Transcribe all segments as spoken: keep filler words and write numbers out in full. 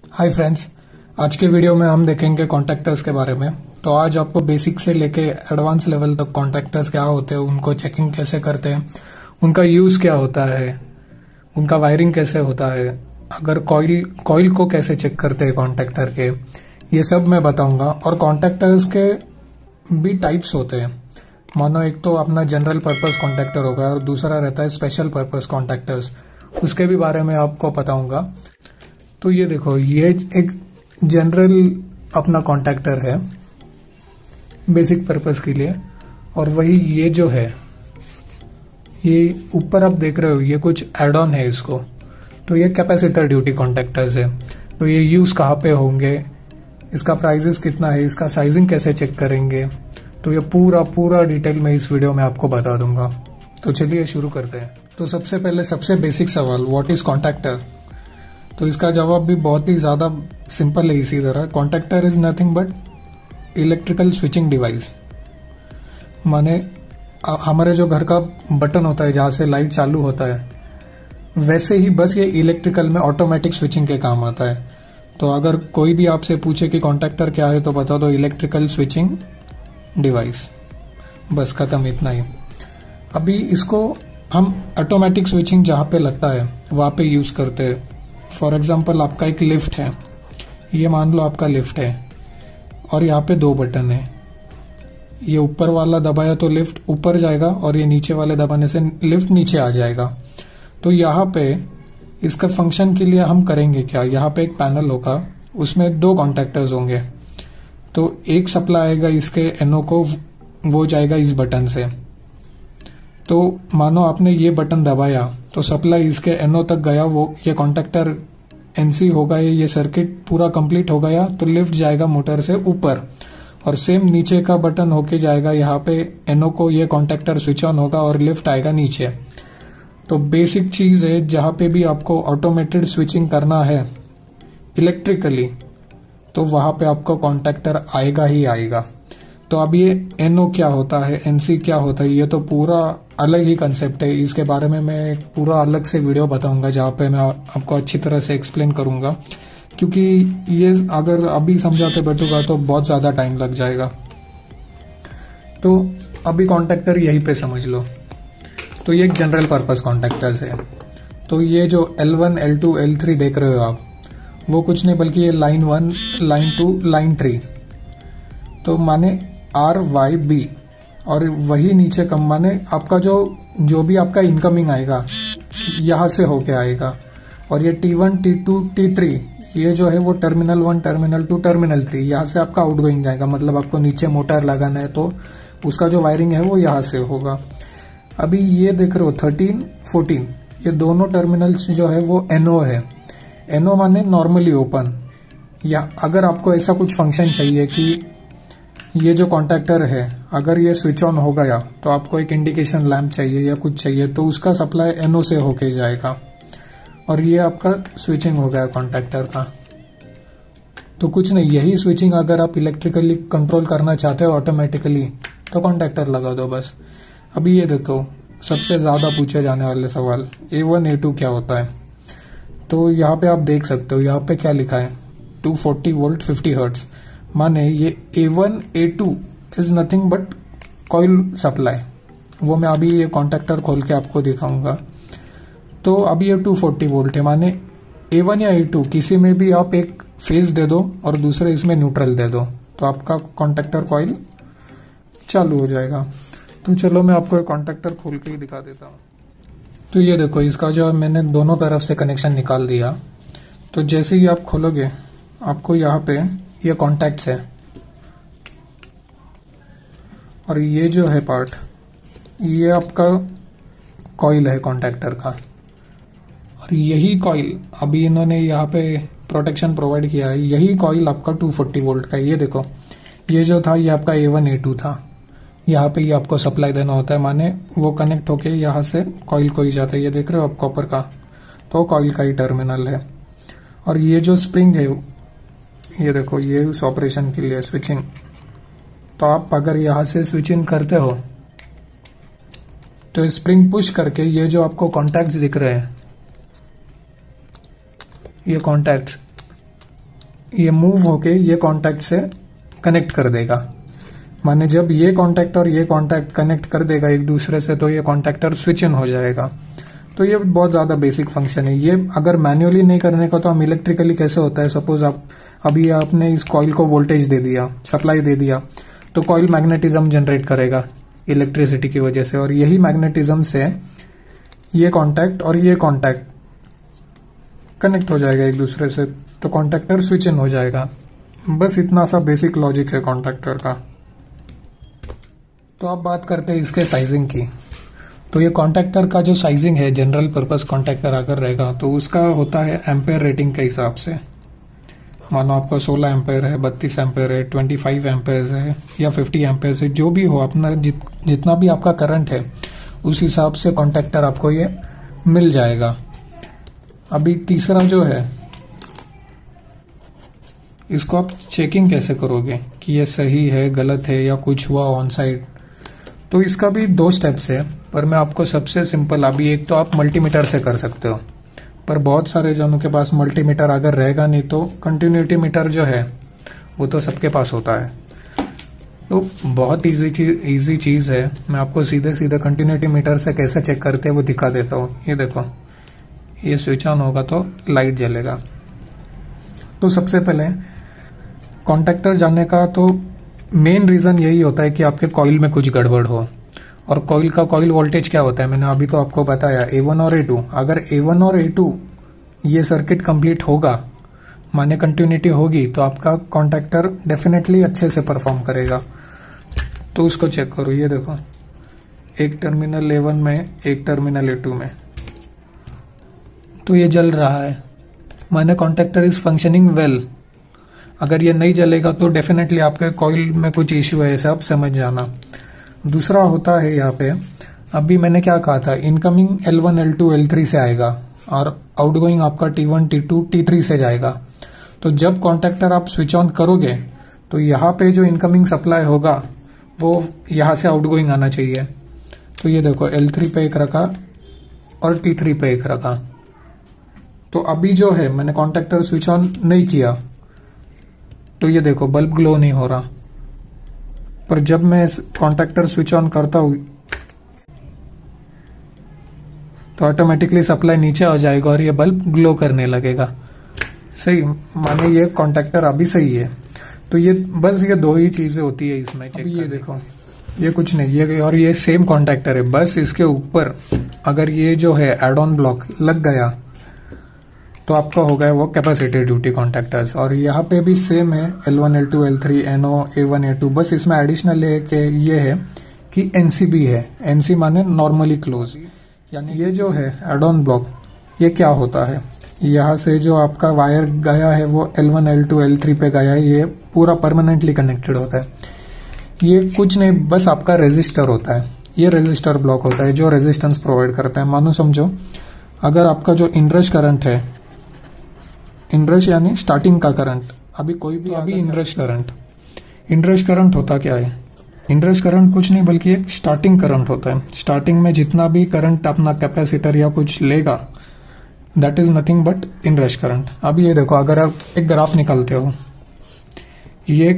Hi friends, आज के video में हम देखेंगे कॉन्टैक्टर्स के बारे में। तो आज आपको बेसिक से लेके एडवांस लेवल तक कॉन्टैक्टर्स क्या होते हैं, उनको चेकिंग कैसे करते हैं, उनका यूज क्या होता है, उनका वायरिंग कैसे होता है, अगर कॉइल कॉइल को कैसे चेक करते हैं कॉन्टैक्टर के, ये सब मैं बताऊंगा। और कॉन्टैक्टर्स के भी टाइप्स होते हैं। मानो एक तो अपना जनरल पर्पस कॉन्टैक्टर होगा और दूसरा रहता है स्पेशल पर्पस कॉन्टैक्टर्स, उसके भी बारे में आपको बताऊंगा। तो ये देखो, ये एक जनरल अपना कॉन्टैक्टर है बेसिक पर्पस के लिए। और वही ये जो है, ये ऊपर आप देख रहे हो, ये कुछ एड ऑन है इसको। तो ये कैपेसिटर ड्यूटी कॉन्टैक्टर्स है। तो ये यूज कहाँ पे होंगे, इसका प्राइसेस कितना है, इसका साइजिंग कैसे चेक करेंगे, तो ये पूरा पूरा डिटेल में इस वीडियो में आपको बता दूंगा। तो चलिए शुरू करते हैं। तो सबसे पहले सबसे बेसिक सवाल, व्हाट इज कॉन्टैक्टर। तो इसका जवाब भी बहुत ही ज़्यादा सिंपल है इसी तरह। Contactor is nothing but electrical switching device. माने हमारे जो घर का बटन होता है जहाँ से लाइट चालू होता है, वैसे ही बस ये इलेक्ट्रिकल में ऑटोमेटिक स्विचिंग के काम आता है। तो अगर कोई भी आपसे पूछे कि कॉन्टैक्टर क्या है तो बता दो इलेक्ट्रिकल स्विचिंग डिवाइस, बस खत्म, इतना ही। अभी इसको हम ऑटोमेटिक स्विचिंग जहाँ पे लगता है वहाँ पे यूज़ करते हैं। फॉर एग्जाम्पल, आपका एक लिफ्ट है, ये मान लो आपका लिफ्ट है और यहाँ पे दो बटन है। ये ऊपर वाला दबाया तो लिफ्ट ऊपर जाएगा और ये नीचे वाले दबाने से लिफ्ट नीचे आ जाएगा। तो यहाँ पे इसका फंक्शन के लिए हम करेंगे क्या, यहाँ पे एक पैनल होगा, उसमें दो कॉन्टैक्टर्स होंगे। तो एक सप्लाई आएगा इसके एनओ को, वो जाएगा इस बटन से। तो मानो आपने ये बटन दबाया तो सप्लाई इसके एनओ तक गया, वो ये कॉन्टैक्टर एनसी होगा, ये सर्किट पूरा कंप्लीट हो गया। तो लिफ्ट जाएगा मोटर से ऊपर और सेम नीचे का बटन होके जाएगा यहाँ पे एनओ को, ये कॉन्टैक्टर स्विच ऑन होगा और लिफ्ट आएगा नीचे। तो बेसिक चीज है, जहां पे भी आपको ऑटोमेटेड स्विचिंग करना है इलेक्ट्रिकली, तो वहां पे आपको कॉन्टैक्टर आएगा ही आएगा। तो अब ये एनओ क्या होता है, एनसी क्या होता है, ये तो पूरा अलग ही कंसेप्ट है। इसके बारे में मैं पूरा अलग से वीडियो बताऊंगा जहाँ पे मैं आपको अच्छी तरह से एक्सप्लेन करूंगा, क्योंकि ये अगर अभी समझाते बैठूंगा तो बहुत ज्यादा टाइम लग जाएगा। तो अभी कॉन्टैक्टर यहीं पे समझ लो। तो ये एक जनरल पर्पस कॉन्टैक्टर्स है। तो ये जो L one, L two, L three देख रहे हो आप, वो कुछ नहीं बल्कि ये line one, line two, line three. तो माने आर वाई बी, और वही नीचे कम माने आपका जो जो भी आपका इनकमिंग आएगा यहां से होके आएगा। और ये T one, T two, T three, ये जो है वो terminal one, terminal two, terminal three, यहाँ से आपका आउटगोइंग जाएगा। मतलब आपको नीचे मोटर लगाना है तो उसका जो वायरिंग है वो यहाँ से होगा। अभी ये देख रहे हो थर्टीन, फोर्टीन, ये दोनों टर्मिनल्स जो है वो एनओ है। एनओ माने नॉर्मली ओपन। या अगर आपको ऐसा कुछ फंक्शन चाहिए कि ये जो कॉन्टैक्टर है अगर ये स्विच ऑन हो गया तो आपको एक इंडिकेशन लैंप चाहिए या कुछ चाहिए, तो उसका सप्लाई एनओ से होके जाएगा। और ये आपका स्विचिंग हो गया कॉन्टैक्टर का। तो कुछ नहीं, यही स्विचिंग अगर आप इलेक्ट्रिकली कंट्रोल करना चाहते हो ऑटोमेटिकली तो कॉन्टैक्टर लगा दो बस। अभी ये देखो, सबसे ज्यादा पूछे जाने वाले सवाल, ए वन, ए टू क्या होता है। तो यहाँ पे आप देख सकते हो, यहाँ पे क्या लिखा है, two forty volt fifty hertz. माने ये A one, A two is nothing but coil supply. वो मैं अभी ये कॉन्टैक्टर खोल के आपको दिखाऊंगा। तो अभी ये टू फोर्टी वोल्ट है, माने ए वन या ए टू किसी में भी आप एक फेज दे दो और दूसरे इसमें न्यूट्रल दे दो तो आपका कॉन्टैक्टर कॉइल चालू हो जाएगा। तो चलो मैं आपको एक कॉन्टैक्टर खोल के ही दिखा देता हूँ। तो ये देखो, इसका जो मैंने दोनों तरफ से कनेक्शन निकाल दिया। तो जैसे ही आप खोलोगे आपको यहाँ पे ये कॉन्टैक्ट्स है और ये जो है पार्ट, ये आपका कॉइल है कॉन्टैक्टर का। और यही कॉइल अभी इन्होंने यहाँ पे प्रोटेक्शन प्रोवाइड किया है, यही कॉइल आपका टू फोर्टी वोल्ट का है। ये देखो, ये जो था ये आपका ए वन, ए टू था। यहाँ पे ये आपको सप्लाई देना होता है, माने वो कनेक्ट होके यहाँ से कॉइल को ही जाता है। ये देख रहे हो आप कॉपर का, तो कॉइल का ही टर्मिनल है। और ये जो स्प्रिंग है, ये देखो, ये उस ऑपरेशन के लिए स्विचिंग। तो आप अगर यहाँ से स्विचिंग करते हो तो स्प्रिंग पुश करके ये जो आपको कॉन्टैक्ट्स दिख रहे हैं, ये कॉन्टैक्ट ये मूव होके ये कॉन्टैक्ट से कनेक्ट कर देगा। माने जब ये कॉन्टैक्ट और ये कॉन्टैक्ट कनेक्ट कर देगा एक दूसरे से तो ये कॉन्टैक्टर स्विच इन हो जाएगा। तो ये बहुत ज़्यादा बेसिक फंक्शन है। ये अगर मैन्युअली नहीं करने का तो हम इलेक्ट्रिकली कैसे होता है, सपोज आप अभी आपने इस कॉइल को वोल्टेज दे दिया, सप्लाई दे दिया, तो कॉइल मैग्नेटिज्म जनरेट करेगा इलेक्ट्रिसिटी की वजह से, और यही मैग्नेटिज्म से ये कॉन्टैक्ट और ये कॉन्टैक्ट कनेक्ट हो जाएगा एक दूसरे से, तो कॉन्टैक्टर स्विच इन हो जाएगा। बस इतना सा बेसिक लॉजिक है कॉन्टैक्टर का। तो अब बात करते हैं इसके साइजिंग की। तो ये कॉन्टैक्टर का जो साइजिंग है, जनरल पर्पस कॉन्टैक्टर अगर रहेगा तो उसका होता है एम्पेयर रेटिंग के हिसाब से। मानो आपका सोलह एम्पेयर है, बत्तीस एम्पेयर है, पच्चीस एम्पेयर है या पचास एम्पेयर है, जो भी हो अपना जित, जितना भी आपका करंट है उस हिसाब से कॉन्टैक्टर आपको ये मिल जाएगा। अभी तीसरा जो है, इसको आप चेकिंग कैसे करोगे कि ये सही है, गलत है या कुछ हुआ ऑन साइड। तो इसका भी दो स्टेप्स है, पर मैं आपको सबसे सिंपल, अभी एक तो आप मल्टीमीटर से कर सकते हो, पर बहुत सारे जनों के पास मल्टीमीटर अगर रहेगा नहीं तो कंटिन्यूटी मीटर जो है वो तो सबके पास होता है। तो बहुत इजी चीज इजी चीज़ है। मैं आपको सीधे सीधे कंटिन्यूटी मीटर से कैसे चेक करते हैं वो दिखा देता हूँ। ये देखो, ये स्विच ऑन होगा तो लाइट जलेगा। तो सबसे पहले कॉन्टैक्टर जानने का तो मेन रीज़न यही होता है कि आपके कॉइल में कुछ गड़बड़ हो। और कॉइल का कॉइल वोल्टेज क्या होता है, मैंने अभी तो आपको बताया ए वन और ए टू। अगर ए वन और ए टू ये सर्किट कंप्लीट होगा, माने कंटिन्यूटी होगी, तो आपका कॉन्टैक्टर डेफिनेटली अच्छे से परफॉर्म करेगा। तो उसको चेक करो। ये देखो, एक टर्मिनल ए वन में, एक टर्मिनल ए टू में, तो ये जल रहा है, माने कॉन्टैक्टर इज फंक्शनिंग वेल। अगर ये नहीं जलेगा तो डेफिनेटली आपके कॉइल में कुछ इश्यू है, ऐसा आप समझ जाना। दूसरा होता है यहाँ पे, अभी मैंने क्या कहा था, incoming L one, L two, L three से आएगा और आउटगोइंग आपका T one, T two, T three से जाएगा। तो जब कॉन्टैक्टर आप स्विच ऑन करोगे तो यहाँ पे जो इनकमिंग सप्लाई होगा वो यहाँ से आउटगोइंग आना चाहिए। तो ये देखो, एल थ्री पे एक रखा और टी थ्री पे एक रखा। तो अभी जो है मैंने कॉन्टैक्टर स्विच ऑन नहीं किया तो ये देखो बल्ब ग्लो नहीं हो रहा, पर जब मैं कॉन्टैक्टर स्विच ऑन करता हूं तो ऑटोमेटिकली सप्लाई नीचे आ जाएगा और ये बल्ब ग्लो करने लगेगा। सही, माने ये कॉन्टैक्टर अभी सही है। तो ये बस ये दो ही चीजें होती है इसमें। अभी ये देखो, ये कुछ नहीं, ये और ये सेम कॉन्टैक्टर है, बस इसके ऊपर अगर ये जो है एड ऑन ब्लॉक लग गया तो आपका हो गया वो कैपेसिटी ड्यूटी कॉन्टैक्टर्स। और यहाँ पे भी सेम है, L one, L two, L three, NO, A one, A two. बस इसमें एडिशनल है कि ये है कि एनसीबी है। एनसी माने नॉर्मली क्लोज, यानी ये जो है एड ऑन ब्लॉक, ये क्या होता है, यहाँ से जो आपका वायर गया है वो L one, L two, L three पे गया है, ये पूरा परमानेंटली कनेक्टेड होता है। ये कुछ नहीं, बस आपका रेजिस्टर होता है। ये रेजिस्टर ब्लॉक होता है जो रेजिस्टेंस प्रोवाइड करता है। मानो समझो, अगर आपका जो इनरश करंट है, इनरश यानी स्टार्टिंग का करंट, अभी कोई भी, अभी इनरश करंट, इनरश करंट होता क्या है, इनरश करंट कुछ नहीं बल्कि एक स्टार्टिंग करंट होता है। स्टार्टिंग में जितना भी करंट अपना कैपेसिटर या कुछ लेगा, that is nothing but inrush current. अब ये देखो, अगर आप एक ग्राफ निकालते हो, ये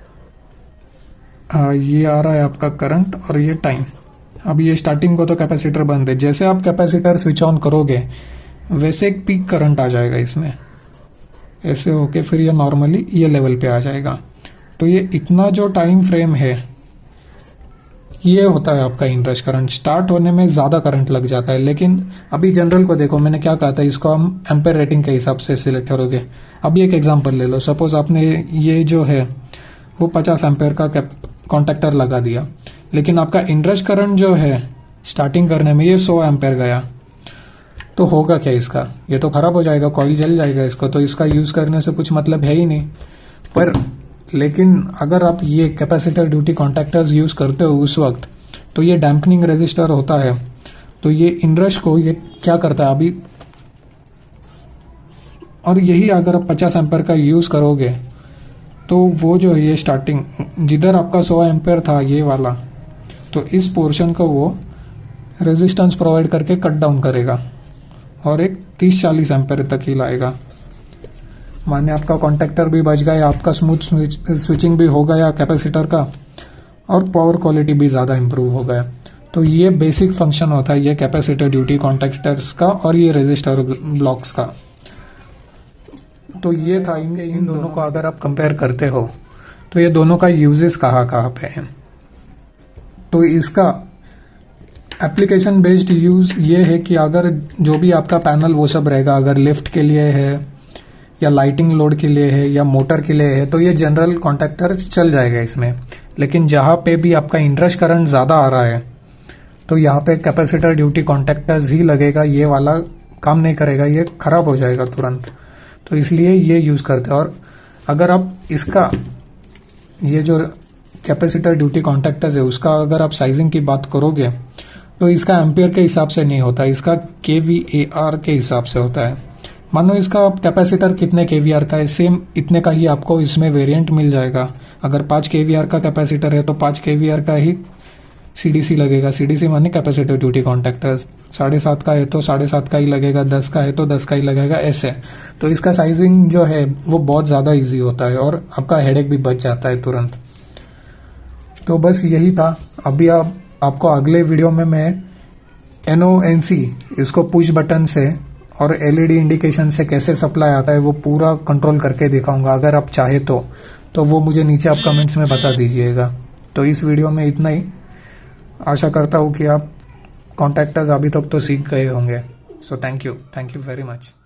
आ, ये आ रहा है आपका करंट और ये टाइम। अब ये स्टार्टिंग को तो कैपेसिटर बंद है, जैसे आप कैपेसिटर स्विच ऑन करोगे वैसे एक पीक करंट आ जाएगा इसमें, ऐसे होके फिर ये नॉर्मली ये लेवल पे आ जाएगा। तो ये इतना जो टाइम फ्रेम है, ये होता है आपका इनरश करंट। स्टार्ट होने में ज्यादा करंट लग जाता है, लेकिन अभी जनरल को देखो, मैंने क्या कहा था, इसको हम एम्पेयर रेटिंग के हिसाब से सिलेक्ट करोगे। अभी एक एग्जांपल ले लो, सपोज आपने ये जो है वो पचास एम्पेयर का कॉन्टैक्टर लगा दिया, लेकिन आपका इनरश करंट जो है स्टार्टिंग करने में ये सौ एम्पेयर गया, तो होगा क्या इसका, ये तो खराब हो जाएगा, कॉइल जल जाएगा इसको, तो इसका यूज करने से कुछ मतलब है ही नहीं। पर लेकिन अगर आप ये कैपेसिटर ड्यूटी कॉन्टैक्टर्स यूज करते हो उस वक्त, तो ये डैम्पनिंग रेजिस्टर होता है, तो ये इनरश को ये क्या करता है अभी, और यही अगर आप पचास एम्पेयर का यूज करोगे तो वो जो ये स्टार्टिंग जिधर आपका सौ एम्पेयर था ये वाला, तो इस पोर्शन को वो रेजिस्टेंस प्रोवाइड करके कट डाउन करेगा और एक तीस चालीस एम्पेयर तक ही लाएगा। माने आपका कॉन्टैक्टर भी बच गया, आपका स्मूथ स्विचिंग भी हो गया कैपेसिटर का, और पावर क्वालिटी भी ज़्यादा इम्प्रूव हो गया। तो ये बेसिक फंक्शन होता है ये कैपेसिटर ड्यूटी कॉन्टैक्टर्स का और ये रेजिस्टर ब्लॉक्स का। तो ये था इन, इन दोनों को अगर आप कंपेयर करते हो तो ये दोनों का यूजेस कहाँ कहाँ पे है। तो इसका एप्लीकेशन बेस्ड यूज ये है कि अगर जो भी आपका पैनल वो सब रहेगा, अगर लिफ्ट के लिए है या लाइटिंग लोड के लिए है या मोटर के लिए है, तो ये जनरल कॉन्टैक्टर चल जाएगा इसमें। लेकिन जहाँ पे भी आपका इंडक्शन करंट ज़्यादा आ रहा है तो यहाँ पे कैपेसिटर ड्यूटी कॉन्टैक्टर्स ही लगेगा, ये वाला काम नहीं करेगा, ये खराब हो जाएगा तुरंत। तो इसलिए ये यूज़ करते हैं। और अगर आप इसका ये जो कैपेसिटर ड्यूटी कॉन्टैक्टर्स है उसका अगर आप साइजिंग की बात करोगे तो इसका एम्पियर के हिसाब से नहीं होता, इसका के वी ए आर के हिसाब से होता है। मानो इसका कैपेसिटर कितने के वी आर का है, सेम इतने का ही आपको इसमें वेरिएंट मिल जाएगा। अगर पाँच के वी आर का कैपेसिटर है तो पाँच के वी आर का ही सीडीसी लगेगा। सीडीसी माने कैपेसिटर ड्यूटी कॉन्टैक्टर्स। साढ़े सात का है तो साढ़े सात का ही लगेगा, दस का है तो दस का ही लगेगा, ऐसे। तो इसका साइजिंग जो है वो बहुत ज़्यादा ईजी होता है और आपका हेडेक भी बच जाता है तुरंत। तो बस यही था। अभी आप आपको अगले वीडियो में मैं एन ओ एन सी इसको पुश बटन से और एलईडी इंडिकेशन से कैसे सप्लाई आता है वो पूरा कंट्रोल करके दिखाऊंगा। अगर आप चाहे तो तो वो मुझे नीचे आप कमेंट्स में बता दीजिएगा। तो इस वीडियो में इतना ही। आशा करता हूँ कि आप कॉन्टैक्टर्स अभी तक तो सीख गए होंगे। So thank you thank you very much.